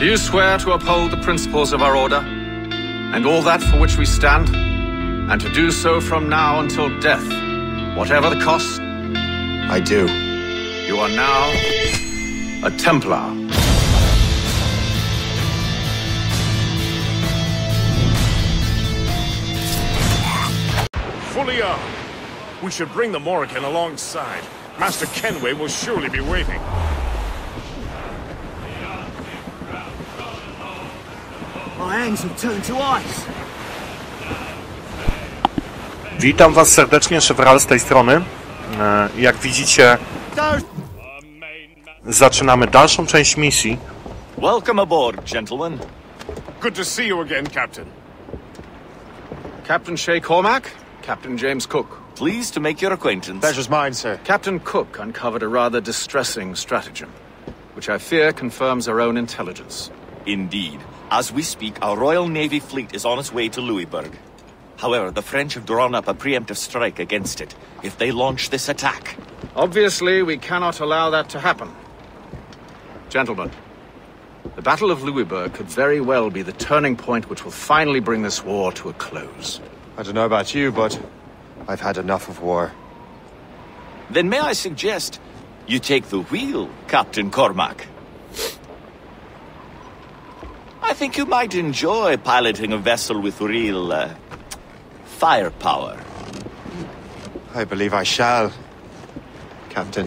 Do you swear to uphold the principles of our order, and all that for which we stand, and to do so from now until death, whatever the cost? I do. You are now a Templar. Fully armed. We should bring the Morrigan alongside. Master Kenway will surely be waiting. My hands have turned to ice. Witam was serdecznie, Szewral z tej strony. Jak widzicie, zaczynamy dalszą część misji. Welcome aboard, gentlemen. Good to see you again, Captain. Captain Shay Cormac, Captain James Cook. Pleased to make your acquaintance. Pleasure's mine, sir. Captain Cook uncovered a rather distressing stratagem, which I fear confirms our own intelligence. Indeed. As we speak, our Royal Navy fleet is on its way to Louisburg. However, the French have drawn up a preemptive strike against it if they launch this attack. Obviously, we cannot allow that to happen. Gentlemen, the Battle of Louisburg could very well be the turning point which will finally bring this war to a close. I don't know about you, but I've had enough of war. Then may I suggest you take the wheel, Captain Cormac? I think you might enjoy piloting a vessel with real, firepower. I believe I shall, Captain.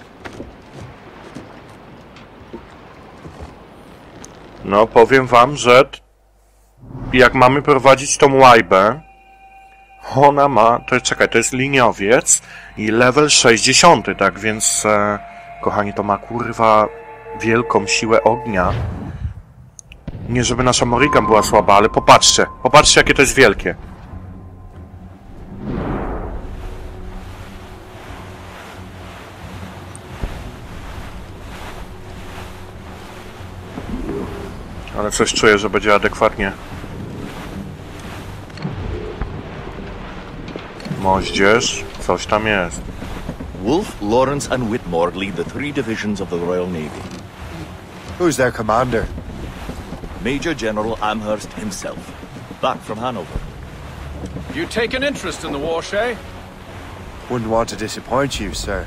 No, powiem wam, że jak mamy prowadzić tą łajbę, ona ma... to jest liniowiec i level 60, tak więc, kochani, to ma kurwa wielką siłę ognia. Nie żeby nasza Morrigan była słaba, ale popatrzcie, jakie to jest wielkie. Ale coś czuję, że będzie adekwatnie. Moździerz, coś tam jest. Wolfe, Lawrence and Whitmore lead the 3 divisions of the Royal Navy. Who's their commander? Major General Amherst himself, back from Hanover. You take an interest in the war, Shay? Wouldn't want to disappoint you, sir.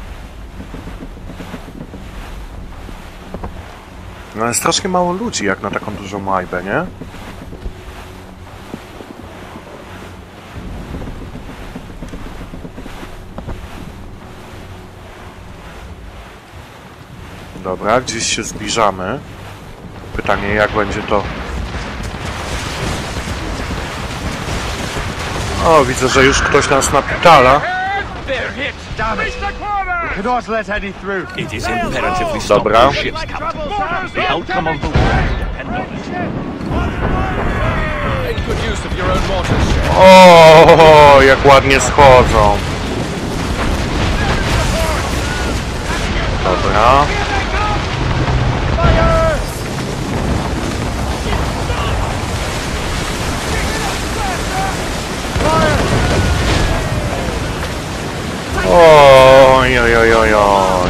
No ale strasznie mało ludzi jak na taką dużą łajbę, nie? Dobra, gdzieś się zbliżamy. Pytanie, jak będzie to... O, widzę, że już ktoś nas napitala. It is imperative we stop Dobra. those ships, Captain. The outcome of the war will depend on it. Make good use of your own mortars, Shay. O, jak ładnie schodzą. Dobra. Oj, oj, oj, oj, oj.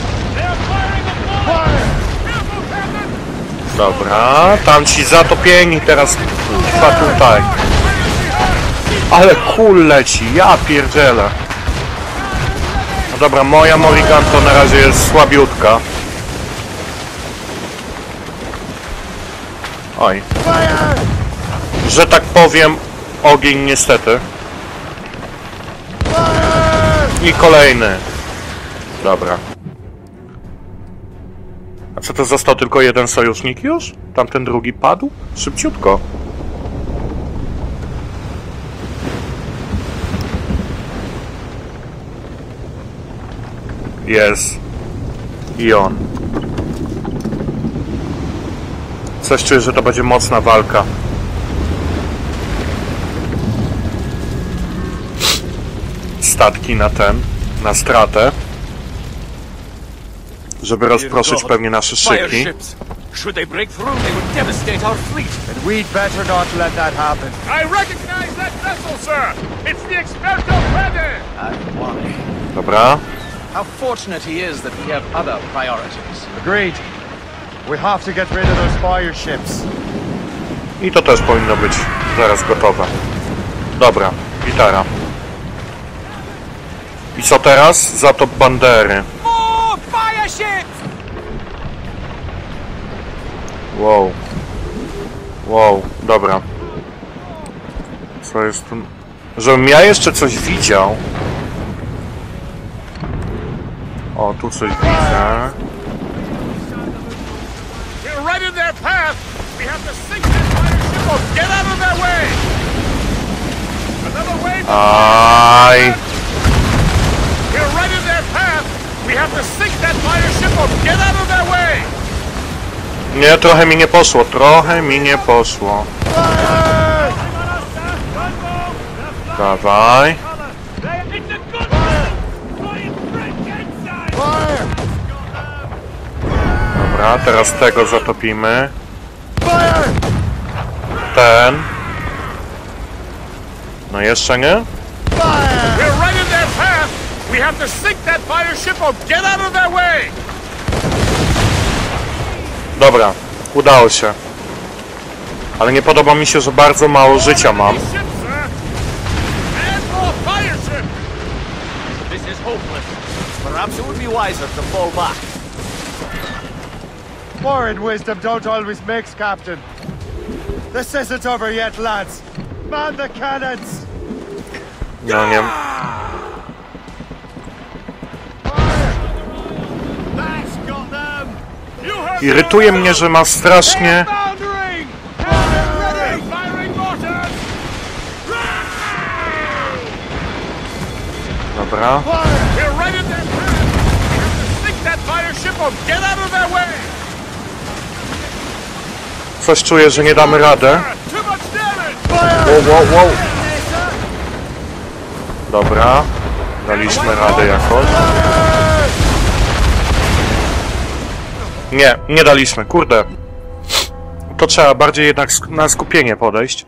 Dobra, tam ci zatopieni teraz chyba tutaj. Ale kul leci, ja pierdzielę. No dobra, moja Morrigan to na razie jest słabiutka. Oj. Że tak powiem, ogień niestety. I kolejny. Dobra. A co to został tylko jeden sojusznik już? Tamten drugi padł? Szybciutko. Jest. I on. Coś czuję, że to będzie mocna walka. Statki na stratę, żeby rozproszyć pewnie nasze szyki. Should they break through, they would devastate our fleet. And we'd better not let that happen. I recognize that vessel, sir! It's the Experto Prede! Why? Dobra. How fortunate he is that we have other priorities. Agreed. We have to get rid of those fire ships. I to też powinno być zaraz gotowe. Dobra, gitara. I co teraz? Zatop bandery. Wow. Wow, dobra. Co jest tu? Żebym ja jeszcze coś widział. O, tu coś widzę. Aj. Nie, trochę mi nie poszło, Dawaj. Dobra, teraz tego zatopimy. Ten. No jeszcze nie? Dobra, udało się. Ale nie podoba mi się, że bardzo mało życia mam. Perhaps it would be wiser to fall back. War and wisdom don't always mix, Captain. This isn't over yet, lads. Man the cannons! No nie. Irytuje mnie, że ma strasznie... Dobra. Coś czuję, że nie damy radę. Wow. Dobra. Daliśmy radę jakoś. Nie daliśmy, kurde. To trzeba bardziej jednak na skupienie podejść.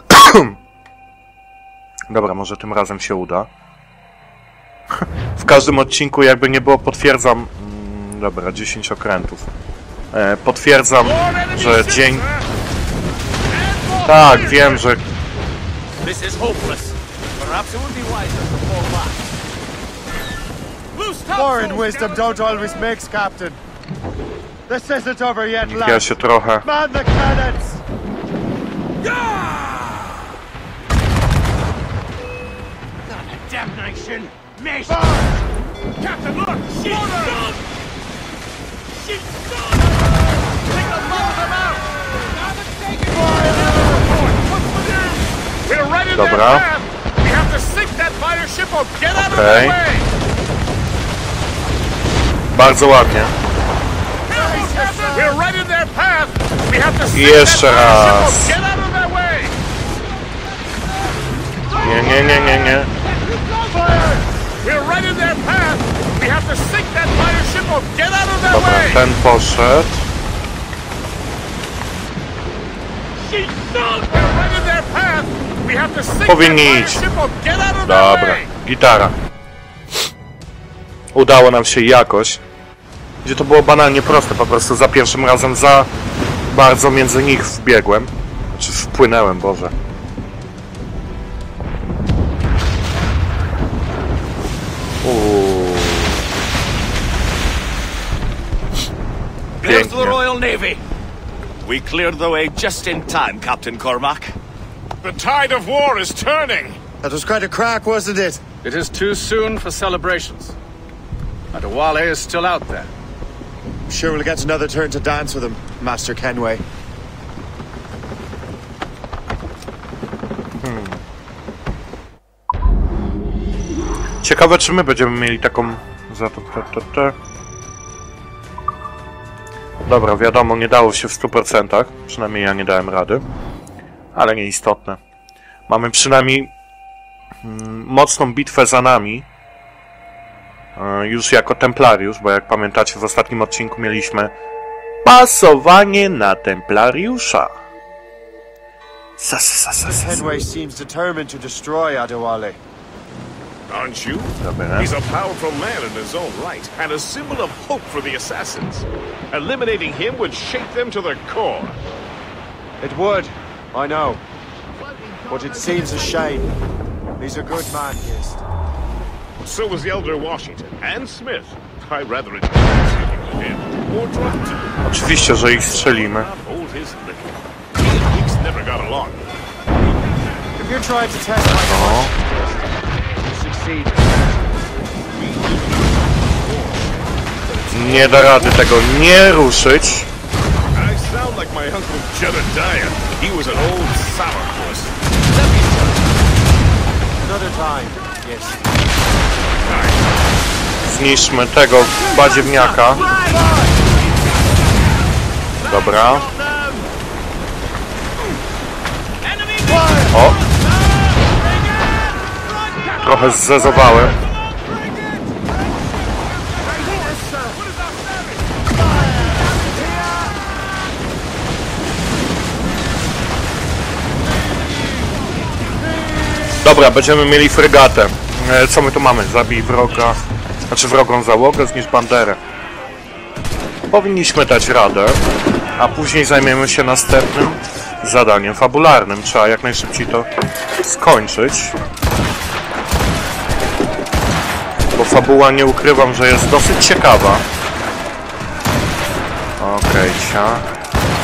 Dobra, może tym razem się uda. W każdym odcinku, jakby nie było, potwierdzam... Dobra, 10 okrętów. Potwierdzam, że dzień... Tak, wiem, że... War and wisdom don't always mix, Captain. This isn't over yet, lads. Ja się trochę... Man the cannons! Damnation! Miss! Captain, look! She's gone! She's gone! Take a lot of them out! We're right in their Dobra. path! We have to sink that fire ship or get out of Okej. their way! Bardzo ładnie. We're right in their path! We have to sink Jeszcze that fire ship raz. or get out of their way! Nie. We're right in their path! We have to sink that fire ship or get out of their Dobra, way! ten poszedł. She's sunk! We're right in their path! We have to sink Powinni that fire iść. ship or get out of their Dobra, way! gitara. Udało nam się jakoś. Gdzie to było banalnie proste, po prostu za pierwszym razem za bardzo między nich wbiegłem. Znaczy wpłynęłem, Boże. Clear to the Pięknie. Royal Navy. We cleared the way just in time, Captain Cormac. The tide of war is turning! That was quite a crack, wasn't it? It is too soon for celebrations. Adewale is still out there. I'm sure we'll get another turn to dance with him, Master Kenway. Ciekawe, czy my będziemy mieli taką... Dobra, wiadomo, nie dało się w 100%. Przynajmniej ja nie dałem rady. Ale nieistotne. Mamy przynajmniej mocną bitwę za nami. Już jako templariusz, bo jak pamiętacie, w ostatnim odcinku mieliśmy pasowanie na templariusza. Kenway seems determined to destroy Adewale. Aren't you? Dobra. He's a powerful man in his own right, and a symbol of hope for the assassins. Eliminating him would shake them to their core. It would, I know. But it seems a shame. He's a good man, Gist. So was the Elder Washington, and Smith. I rather enjoyed speaking with him. More drunk too. Oczywiście, że ich strzelimy. Hold his liquor. He and Weeks never got along. If you're trying to test my O, you succeed. nie da rady tego nie ruszyć. I sound like my Uncle Jedediah. He was an old sourpuss. Another time, yes. Zniszczmy tego badziewniaka. Dobra. O! Trochę zezowałem. Dobra, będziemy mieli fregatę. Co my tu mamy? Zabij wroga. Znaczy wrogą załogę, zniszcz banderę. Powinniśmy dać radę, a później zajmiemy się następnym zadaniem fabularnym. Trzeba jak najszybciej to skończyć. Bo fabuła, nie ukrywam, że jest dosyć ciekawa. Okej, ciach.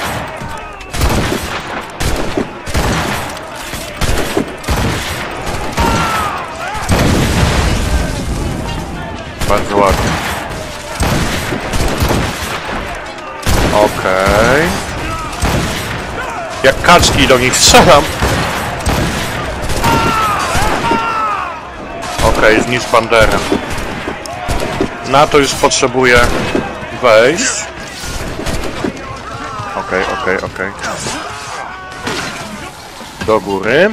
Bardzo ładnie. Okej. Jak kaczki do nich strzelam. Okej, zniszcz banderę. Na to już potrzebuję wejść. Okej. Do góry.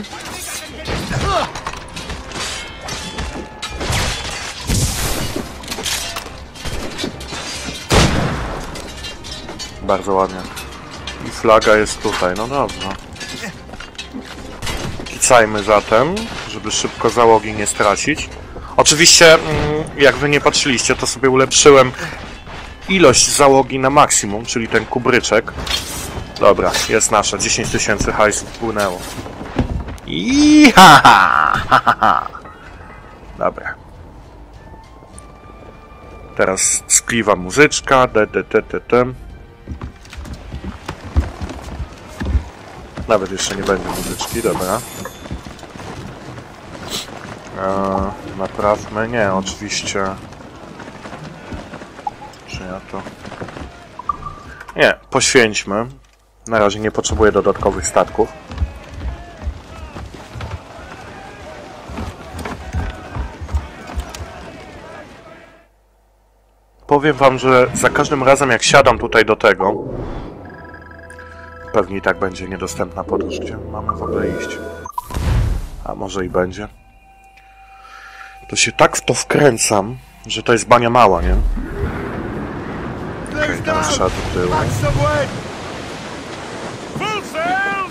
Bardzo ładnie. I flaga jest tutaj, no dobrze. Kicajmy zatem, żeby szybko załogi nie stracić. Oczywiście, jak wy nie patrzyliście, to sobie ulepszyłem ilość załogi na maksimum, czyli ten kubryczek. Dobra, jest nasza. 10 000 hajsów wpłynęło. Dobra. Teraz skliwa muzyczka. Nawet jeszcze nie będzie muzyczki, dobra. Naprawmy, nie, oczywiście. Czy ja to... Nie, poświęćmy. Na razie nie potrzebuję dodatkowych statków. Powiem wam, że za każdym razem jak siadam tutaj do tego, pewnie i tak będzie niedostępna podróż. Gdzie mamy w ogóle iść? A może i będzie. To się tak w to wkręcam, że to jest bania mała, nie? Okej, teraz trzeba do tyłu. Full sails!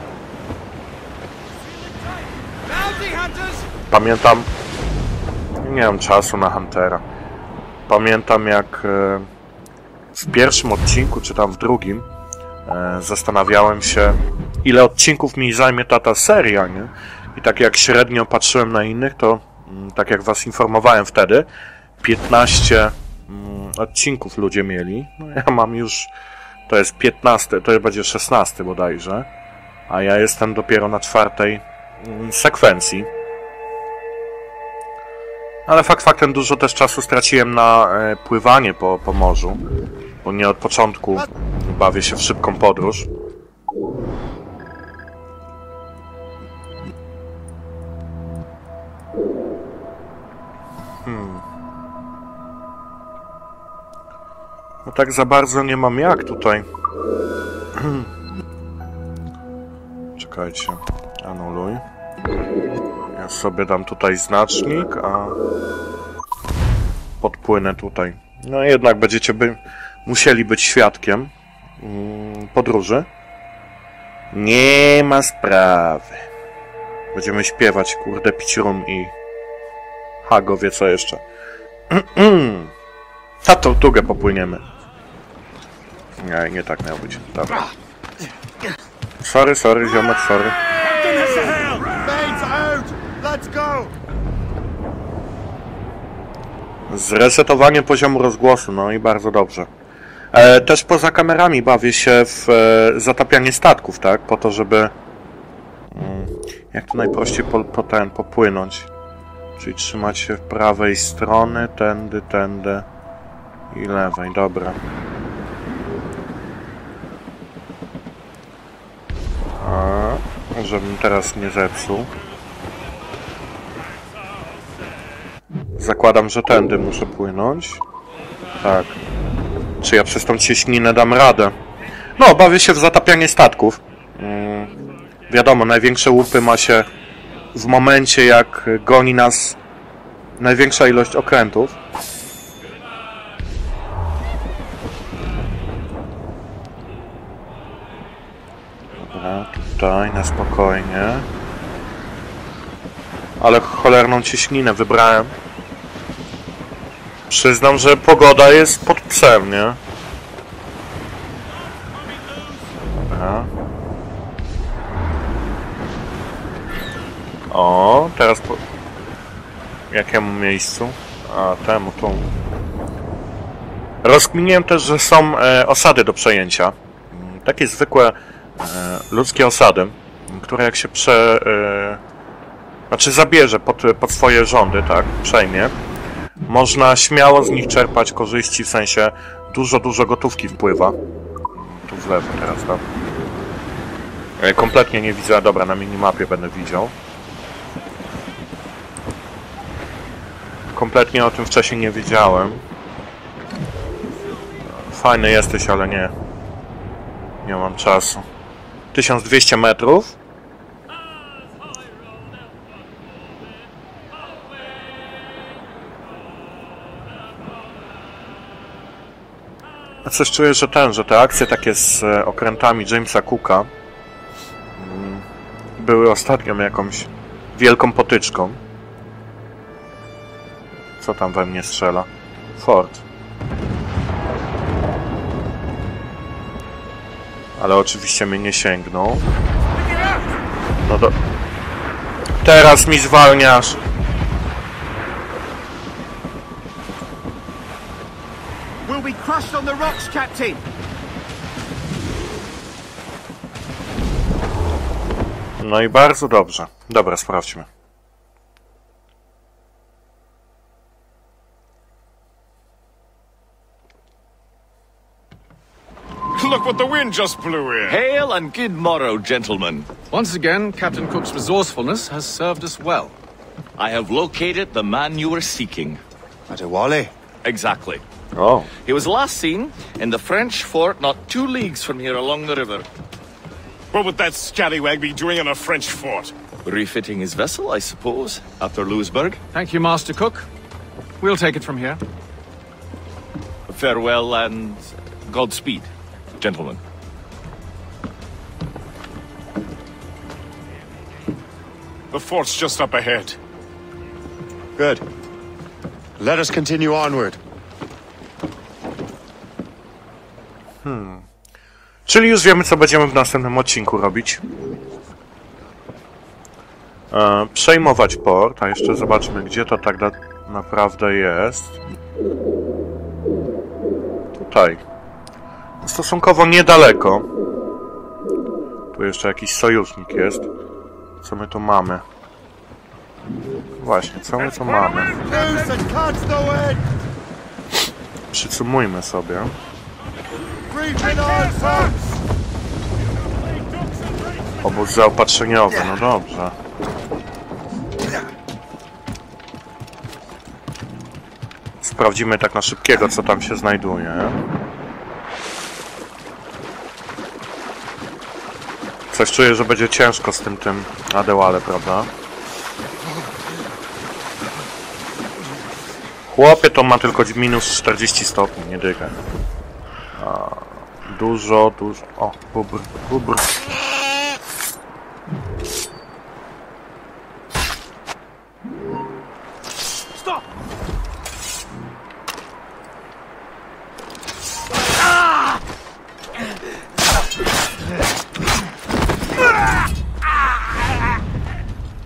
Pamiętam... Nie mam czasu na Huntera. Pamiętam jak w pierwszym odcinku, czy tam w drugim, zastanawiałem się, ile odcinków mi zajmie ta seria, nie? I tak jak średnio patrzyłem na innych, to tak jak was informowałem wtedy, 15 odcinków ludzie mieli. No ja mam już, to jest 15, to będzie 16 bodajże, a ja jestem dopiero na 4. sekwencji. Ale fakt faktem dużo też czasu straciłem na pływanie po morzu, bo nie od początku bawię się w szybką podróż. No tak za bardzo nie mam jak tutaj. Czekajcie, anuluj. Ja sobie dam tutaj znacznik, a podpłynę tutaj. No jednak będziecie musieli być świadkiem podróży. Nie ma sprawy. Będziemy śpiewać, kurde, pić rum i Hago wie co jeszcze. Na Tortugę popłyniemy. Nie tak miało być. Dobra. Sorry, ziomek, sorry. Mates out! Let's go! Zresetowanie poziomu rozgłosu, no i bardzo dobrze. Też poza kamerami bawię się w zatapianie statków, tak? Po to, żeby jak to najprościej popłynąć. Czyli trzymać się prawej strony, tędy i lewej, dobra. Żebym teraz nie zepsuł. Zakładam, że tędy muszę płynąć. Tak. Czy ja przez tą cieśninę dam radę? No, bawię się w zatapianie statków. Wiadomo, największe łupy ma się w momencie, jak goni nas największa ilość okrętów. Dobra, tutaj na spokojnie. Ale cholerną cieśninę wybrałem. Przyznam, że pogoda jest pod psem, nie? Dobra. O, teraz po... Jakiemu miejscu? A, temu, tu. Rozkminiłem też, że są osady do przejęcia. Takie zwykłe ludzkie osady, które jak się znaczy zabierze pod swoje rządy, tak, przejmie, można śmiało z nich czerpać korzyści, w sensie dużo gotówki wpływa. Tu w lewo teraz, tak. Kompletnie nie widzę, dobra, na minimapie będę widział. Kompletnie o tym wcześniej nie wiedziałem. Fajny jesteś, ale nie mam czasu. 1200 metrów. A coś czuję, że te akcje takie z okrętami Jamesa Cooka były ostatnią jakąś wielką potyczką. Co tam we mnie strzela? Ford. Ale oczywiście mnie nie sięgnął. No do... Teraz mi zwalniasz! We'll be crushed on the rocks, Captain! No i bardzo dobrze. Dobra, sprawdźmy. Look what the wind just blew in. Hail and good morrow, gentlemen. Once again, Captain Cook's resourcefulness has served us well. I have located the man you were seeking. Adewale? Exactly. O, He was last seen in the French fort not 2 leagues from here along the river. What would that scallywag be doing in a French fort? Refitting his vessel, I suppose, after Louisburg. Thank you, Master Cook. We'll take it from here. Farewell and Godspeed, gentlemen. The fort's just up ahead. Good. Let us continue onward. czyli już wiemy, co będziemy w następnym odcinku robić. Przejmować port, a jeszcze zobaczmy, gdzie to tak naprawdę jest. Tutaj. Stosunkowo niedaleko. Tu jeszcze jakiś sojusznik jest. Co my tu mamy? Właśnie, co my tu mamy? Loose and catch the wind! Przycumujmy sobie. Reaching on first! Obóz zaopatrzeniowy, no dobrze. Sprawdzimy tak na szybkiego, co tam się znajduje. Coś czuję, że będzie ciężko z tym Adewale, prawda? Chłopie, to ma tylko minus 40 stopni, nie dygaj. Dużo... O, bubr.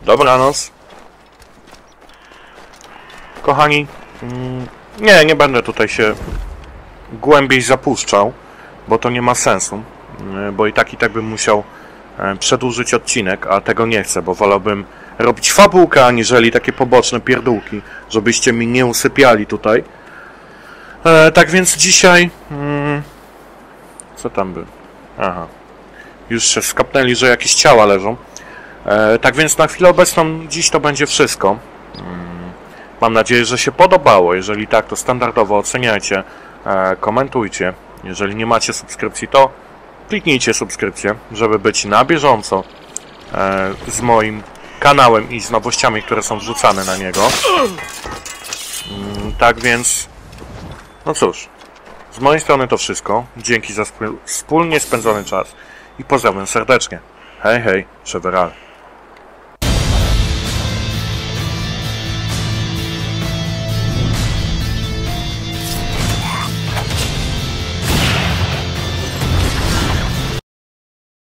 Dobranoc. Kochani, nie będę tutaj się głębiej zapuszczał, bo to nie ma sensu, bo i tak bym musiał przedłużyć odcinek, a tego nie chcę, bo wolałbym robić fabułkę, aniżeli takie poboczne pierdółki, żebyście mi nie usypiali tutaj. Tak więc dzisiaj... Co tam by? Aha. Już się skapnęli, że jakieś ciała leżą. Tak więc na chwilę obecną dziś to będzie wszystko. Mam nadzieję, że się podobało. Jeżeli tak, to standardowo oceniajcie, komentujcie. Jeżeli nie macie subskrypcji, to kliknijcie subskrypcję, żeby być na bieżąco z moim kanałem i z nowościami, które są wrzucane na niego. Tak więc, no cóż, z mojej strony to wszystko. Dzięki za wspólnie spędzony czas i pozdrawiam serdecznie. Hej, hej, Szeweral.